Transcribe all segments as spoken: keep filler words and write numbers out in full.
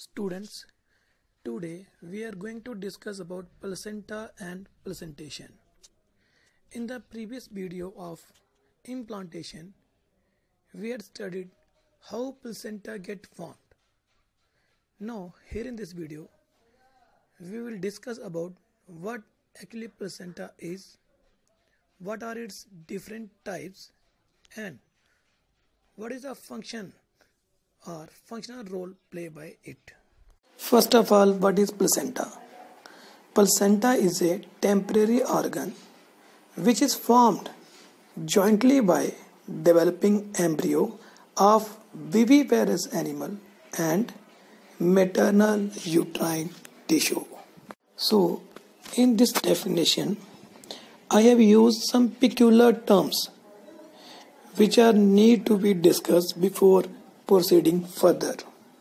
Students, today we are going to discuss about placenta and placentation. In the previous video of implantation, we had studied how placenta get formed. Now, here in this video, we will discuss about what actually placenta is, what are its different types, and what is the function or functional role played by it. First of all, what is placenta? Placenta is a temporary organ which is formed jointly by developing embryo of viviparous animal and maternal uterine tissue. So, in this definition, I have used some peculiar terms which are need to be discussed before proceeding further.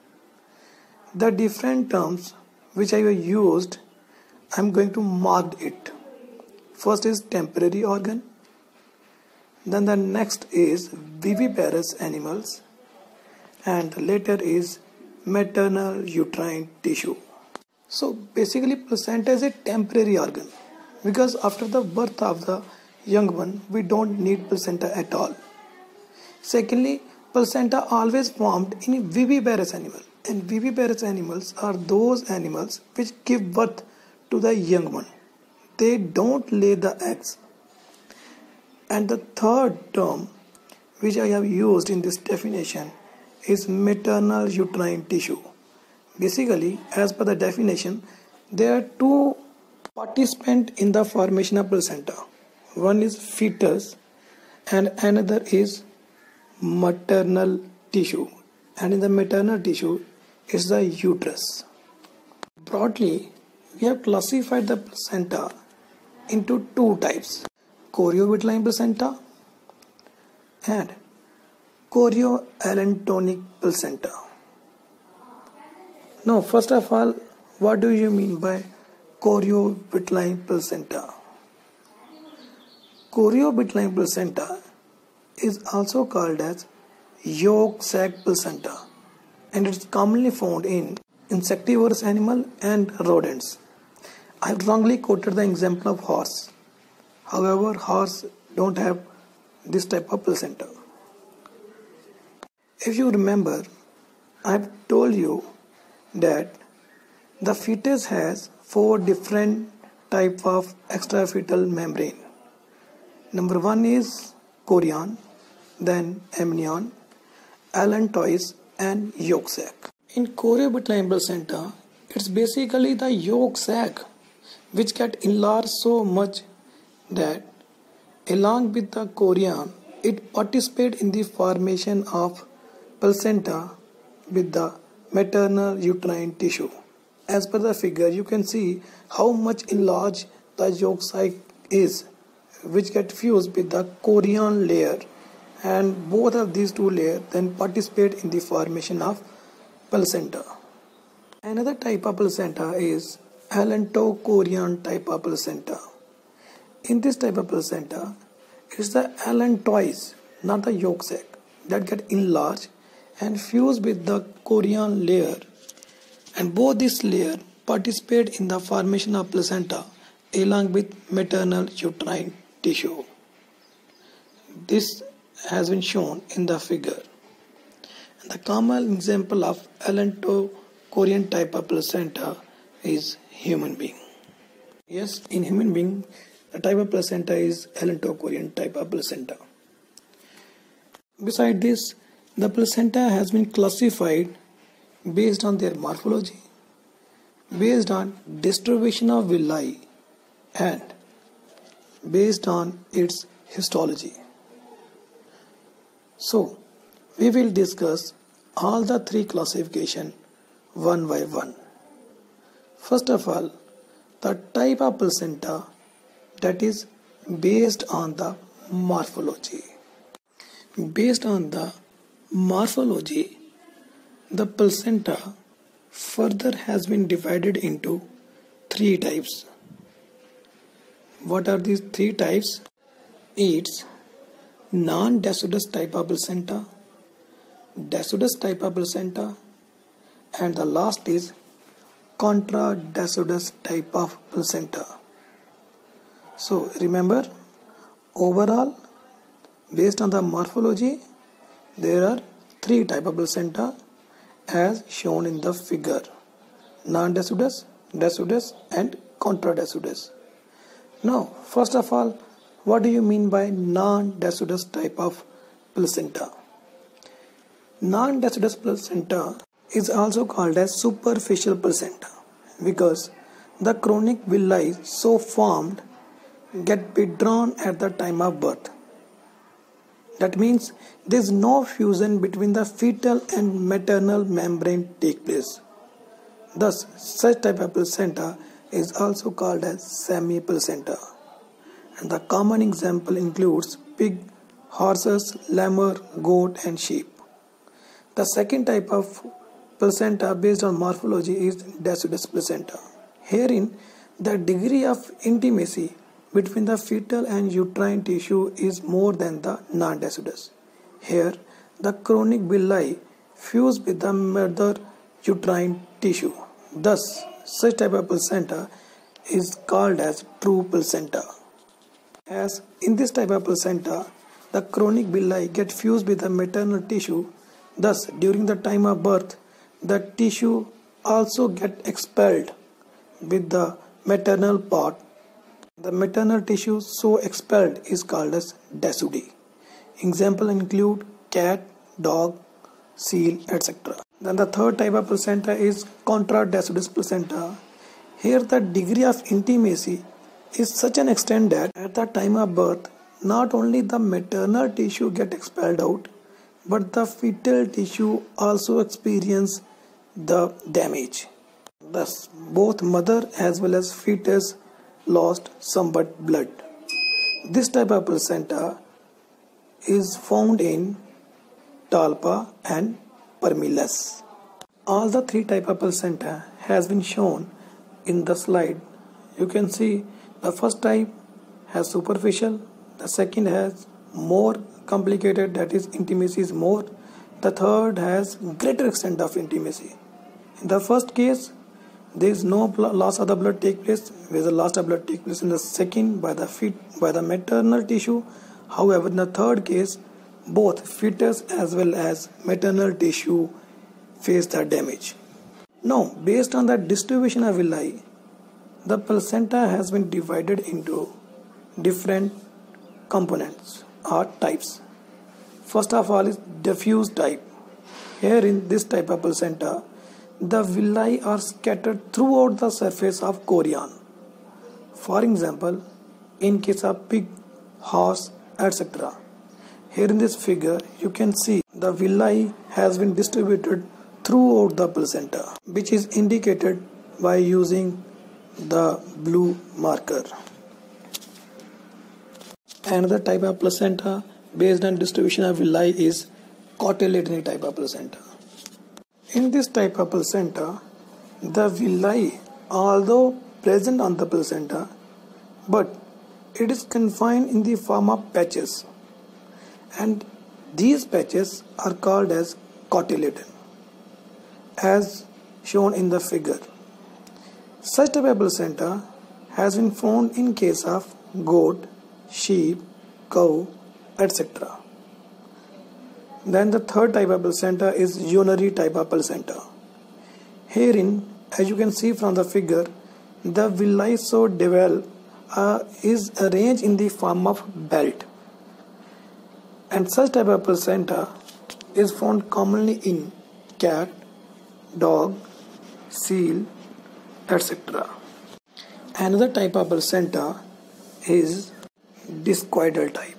The different terms which I have used, I am going to mark it. First is temporary organ, then the next is viviparous animals, and later is maternal uterine tissue. So basically placenta is a temporary organ because after the birth of the young one we don't need placenta at all. Secondly, placenta always formed in viviparous animal, and viviparous animals are those animals which give birth to the young one. They don't lay the eggs. And the third term which I have used in this definition is maternal uterine tissue. Basically, as per the definition, there are two participants in the formation of placenta. One is fetus and another is maternal tissue, and in the maternal tissue is the uterus. Broadly, we have classified the placenta into two types: choriovitelline placenta and chorioallantoic placenta. Now, first of all, what do you mean by choriovitelline placenta? Choriovitelline placenta is also called as yolk sac placenta, and it's commonly found in insectivorous animal and rodents. I wrongly quoted the example of horse. However, horse don't have this type of placenta. If you remember, I've told you that the fetus has four different type of extrafetal membrane. Number one is chorion, then amnion, allantois, and yolk sac. In choriovitelline placenta, it's basically the yolk sac which get enlarged so much that along with the chorion, it participates in the formation of placenta with the maternal uterine tissue. As per the figure, you can see how much enlarged the yolk sac is, which get fused with the chorion layer, and both of these two layers then participate in the formation of placenta. Another type of placenta is allantochorion type of placenta. In this type of placenta, it's the allantois, not the yolk sac, that get enlarged and fused with the chorion layer, and both these layers participate in the formation of placenta along with maternal uterine tissue. This has been shown in the figure. And the common example of allantochorion type of placenta is human being. Yes, in human being, the type of placenta is allantochorion type of placenta. Beside this, the placenta has been classified based on their morphology, based on distribution of villi, and based on its histology. So, we will discuss all the three classification one by one. First of all, the type of placenta that is based on the morphology. Based on the morphology, the placenta further has been divided into three types. What are these three types? It's non-deciduous type of placenta, deciduous type of placenta, And the last is contradecidus type of placenta. So remember, overall, based on the morphology, there are three type of placenta as shown in the figure: non-decidus, decidus and contradecidus. Now, first of all, what do you mean by non-decidus type of placenta? Non-decidus placenta is also called as superficial placenta because the chorionic villi so formed get withdrawn at the time of birth. That means there is no fusion between the fetal and maternal membrane take place. Thus, such type of placenta is also called as semi-placenta. And the common example includes pig, horses, lemur, goat and sheep. The second type of placenta based on morphology is decidus placenta. Herein, the degree of intimacy between the fetal and uterine tissue is more than the non-decidus. Here, the chorionic villi fuse with the mother uterine tissue. Thus, such type of placenta is called as true placenta. As in this type of placenta, the chorionic villi get fused with the maternal tissue. Thus, during the time of birth, the tissue also get expelled with the maternal part. The maternal tissue so expelled is called as deciduity. Examples include cat, dog, seal, et cetera. Then the third type of placenta is contradecidus placenta. Here the degree of intimacy is such an extent that at the time of birth, not only the maternal tissue get expelled out, but the fetal tissue also experience the damage. Thus, both mother as well as fetus lost somewhat blood. This type of placenta is found in Talpa and Parmelas. All the three type of placenta has been shown in the slide. You can see the first type has superficial, the second has more complicated, that is intimacy is more, the third has greater extent of intimacy. In the first case, there is no loss of the blood take place, where the loss of blood take place in the second by the feet by the maternal tissue. However, in the third case, both fetus as well as maternal tissue face the damage. Now, based on the distribution of villi, the placenta has been divided into different components or types. First of all is diffuse type. Here in this type of placenta, the villi are scattered throughout the surface of chorion. For example, in case of pig, horse, et cetera. Here in this figure, you can see the villi has been distributed throughout the placenta, which is indicated by using the blue marker. Another type of placenta based on distribution of villi is cotyledony type of placenta. In this type of placenta, the villi, although present on the placenta, but it is confined in the form of patches, and these patches are called as cotyledon, as shown in the figure. Such type of placenta has been found in case of goat, sheep, cow, et cetera. Then the third type of placenta is urinary type of placenta. Herein, as you can see from the figure, the villi so developed uh, is arranged in the form of belt. And such type of placenta is found commonly in cat, dog, seal, et cetera. Another type of placenta is discoidal type.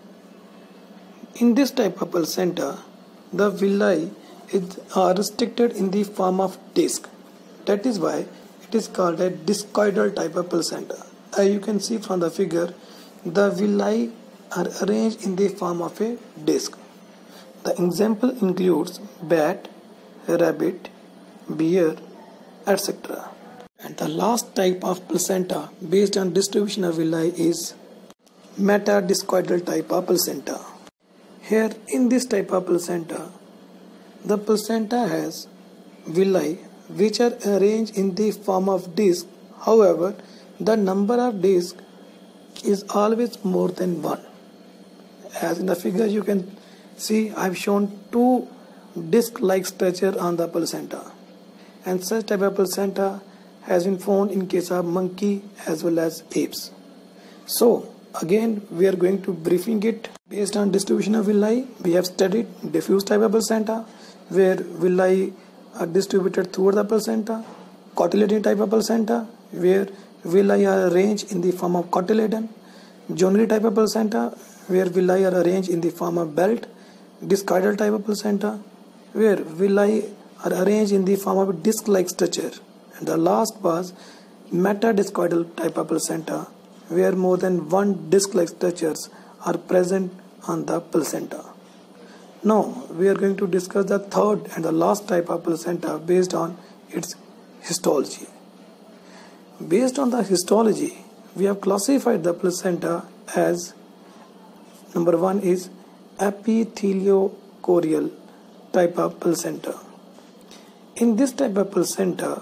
In this type of placenta, the villi is, are restricted in the form of disc. That is why it is called a discoidal type of placenta. As you can see from the figure, the villi are arranged in the form of a disc. The example includes bat, rabbit, bear, et cetera. And the last type of placenta based on distribution of villi is metadiscoidal type of placenta. Here in this type of placenta, the placenta has villi which are arranged in the form of disc. However, the number of discs is always more than one. As in the figure you can see, I have shown two disc-like structure on the placenta, and such type of placenta has been found in case of monkey as well as apes. So again we are going to briefing it based on distribution of villi. We have studied diffuse type of placenta where villi are distributed throughout the placenta, cotyledon type of placenta where villi are arranged in the form of cotyledon, Jonery type of placenta where villi are arranged in the form of belt, discoidal type of placenta where villi are arranged in the form of disc-like structure, and the last was metadiscoidal type of placenta where more than one disc-like structures are present on the placenta. Now we are going to discuss the third and the last type of placenta based on its histology. Based on the histology, we have classified the placenta as number one is epitheliochorial type of placenta. In this type of placenta,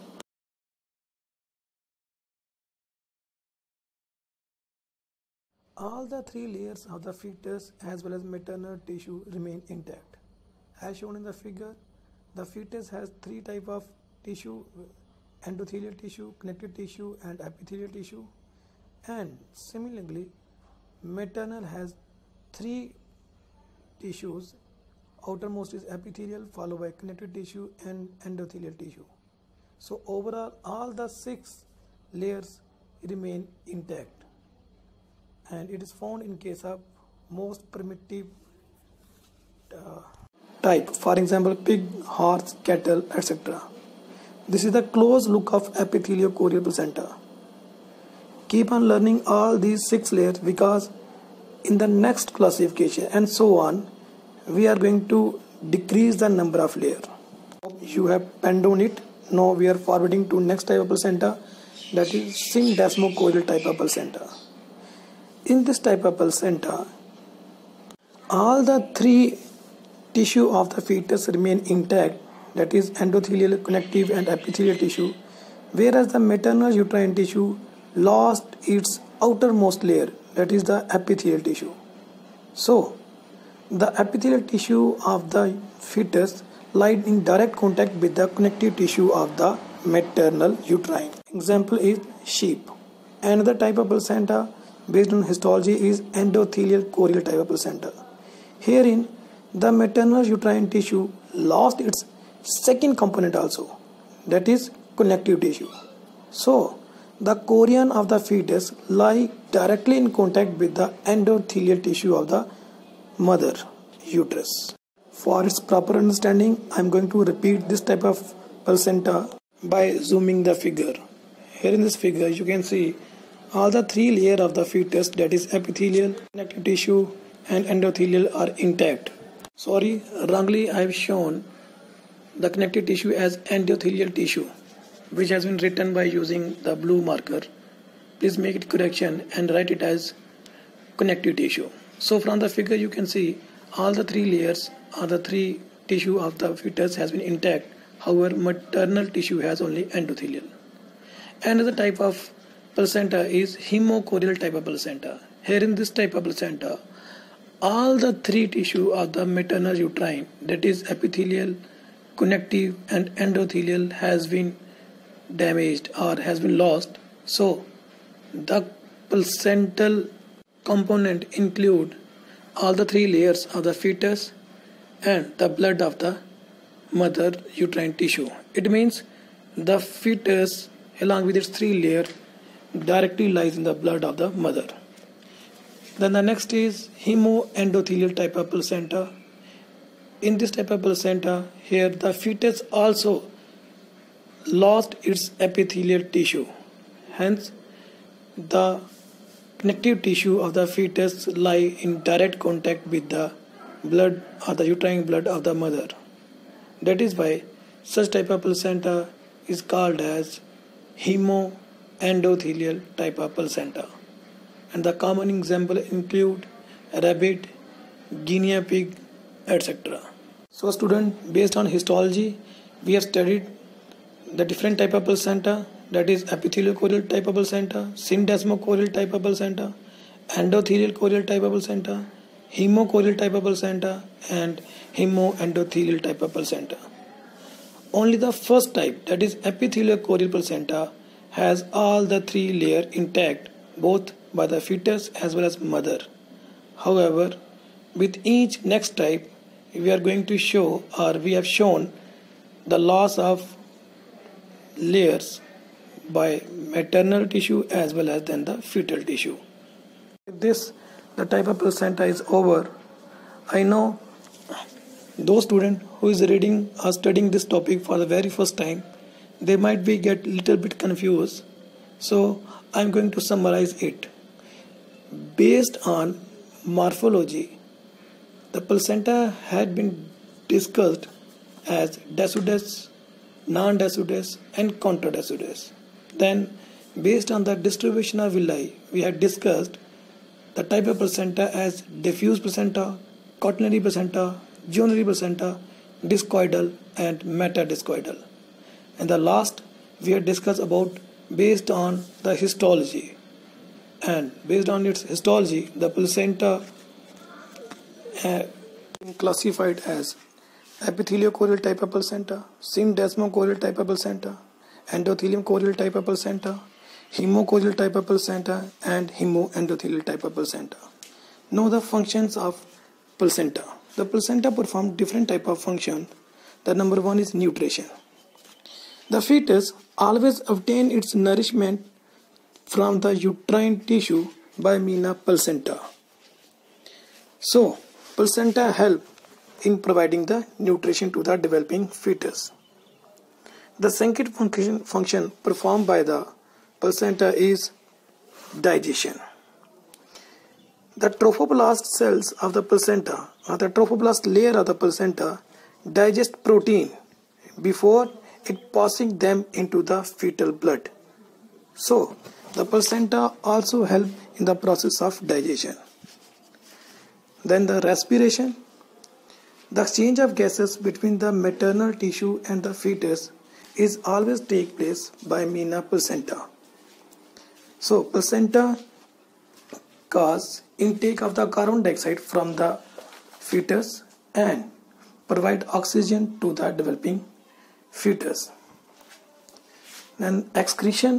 all the three layers of the fetus as well as maternal tissue remain intact. As shown in the figure, the fetus has three type of tissue: endothelial tissue, connective tissue and epithelial tissue. And similarly, maternal has three tissues. Outermost is epithelial, followed by connective tissue and endothelial tissue. So overall, all the six layers remain intact, and it is found in case of most primitive uh, type, for example pig, horse, cattle, et cetera. This is the close look of epitheliochorial placenta. Keep on learning all these six layers because in the next classification and so on, we are going to decrease the number of layers. You have penned on it. Now we are forwarding to next type of placenta, that is syndesmochorial type of placenta. In this type of placenta, all the three tissue of the fetus remain intact, that is endothelial, connective and epithelial tissue, whereas the maternal uterine tissue lost its outermost layer, that is the epithelial tissue. So the epithelial tissue of the fetus lies in direct contact with the connective tissue of the maternal uterine. Example is sheep. Another type of placenta based on histology is endothelial chorial type of placenta. Herein, the maternal uterine tissue lost its second component also, that is connective tissue. So the chorion of the fetus lie directly in contact with the endothelial tissue of the mother uterus. For its proper understanding, I am going to repeat this type of placenta by zooming the figure. Here in this figure you can see all the three layers of the fetus, that is epithelial, connective tissue and endothelial, are intact. Sorry, wrongly I have shown the connective tissue as endothelial tissue, which has been written by using the blue marker. Please make it correction and write it as connective tissue. So from the figure you can see all the three layers or the three tissue of the fetus has been intact. However, maternal tissue has only endothelial. Another type of placenta is hemochorial type of placenta. Here in this type of placenta, all the three tissue of the maternal uterine, that is epithelial, connective and endothelial, has been damaged or has been lost. So the placental component include all the three layers of the fetus and the blood of the mother uterine tissue. It means the fetus along with its three layers directly lies in the blood of the mother. Then the next is hemoendothelial type of placenta. In this type of placenta, here the fetus also lost its epithelial tissue. Hence, the connective tissue of the fetus lie in direct contact with the blood or the uterine blood of the mother. That is why such type of placenta is called as hemoendothelial type of placenta. And the common example include rabbit, guinea pig, et cetera. So student, based on histology, we have studied the different type of placenta, that is epithelial chorial type of placenta, syndesmochorial type of placenta, endothelial chorial type of placenta, hemochorial type of placenta, and hemoendothelial type of placenta. Only the first type, that is epithelial chorial placenta, has all the three layers intact, both by the fetus as well as mother. However, with each next type, we are going to show, or we have shown, the loss of layers by maternal tissue as well as then the fetal tissue. If this, the type of placenta is over, I know those students who is reading or studying this topic for the very first time, they might be get little bit confused. So I'm going to summarize it. Based on morphology, the placenta had been discussed as deciduous, non-deciduous, and contradeciduous. Then, based on the distribution of villi, we had discussed the type of placenta as diffuse placenta, quaternary placenta, Juvionary placenta, discoidal, and metadiscoidal. And the last we had discussed about based on the histology. And based on its histology, the placenta uh, classified as epithelial-chorial type of placenta, syndesmochorial type of placenta, endothelium-chorial type of placenta, hemochorial type of placenta, and hemoendothelial type of placenta. Know the functions of placenta. The placenta perform different type of function. The number one is nutrition. The fetus always obtain its nourishment from the uterine tissue by means of placenta. So, placenta help in providing the nutrition to the developing fetus. The second function, function performed by the placenta is digestion. The trophoblast cells of the placenta, or the trophoblast layer of the placenta, digest protein before it passing them into the fetal blood. So, the placenta also help in the process of digestion. Then the respiration. The exchange of gases between the maternal tissue and the fetus is always take place by means of placenta. So, placenta cause intake of the carbon dioxide from the fetus and provide oxygen to the developing fetus. Then excretion.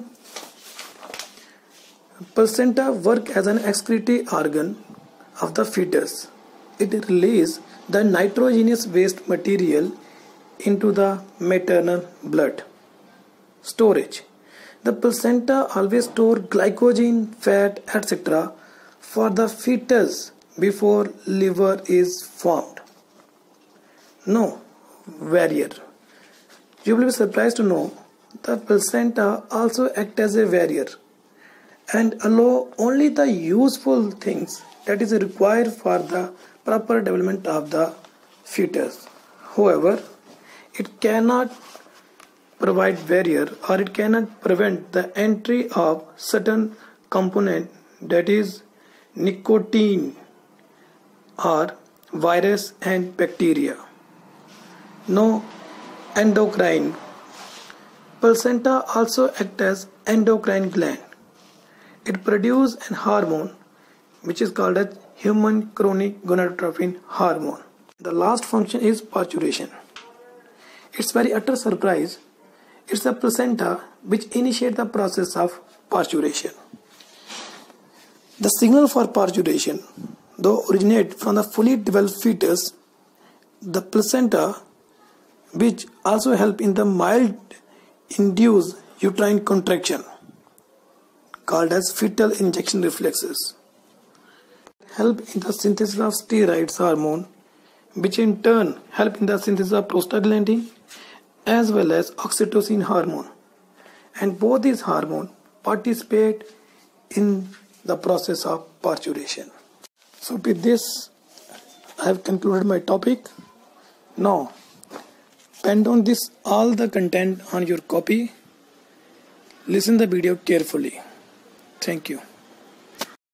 Placenta work as an excretory organ of the fetus. It releases the nitrogenous waste material into the maternal blood. Storage. The placenta always store glycogen, fat, et cetera for the fetus before liver is formed. No barrier. You will be surprised to know that placenta also act as a barrier and allow only the useful things that is required for the proper development of the fetus. However, it cannot provide barrier or it cannot prevent the entry of certain component, that is nicotine or virus and bacteria. No endocrine. Placenta also act as endocrine gland. It produces an hormone which is called as human chronic gonadotropin hormone. The last function is parturition. It's very utter surprise. It's the placenta which initiates the process of parturition. The signal for parturition, though originate from the fully developed fetus, the placenta, which also help in the mild induced uterine contraction, called as fetal injection reflexes, help in the synthesis of steroids hormone, which in turn help in the synthesis of prostaglandin as well as oxytocin hormone, and both these hormones participate in the process of parturition. So with this, I have concluded my topic. Now, pen down this all the content on your copy. Listen the video carefully. Thank you.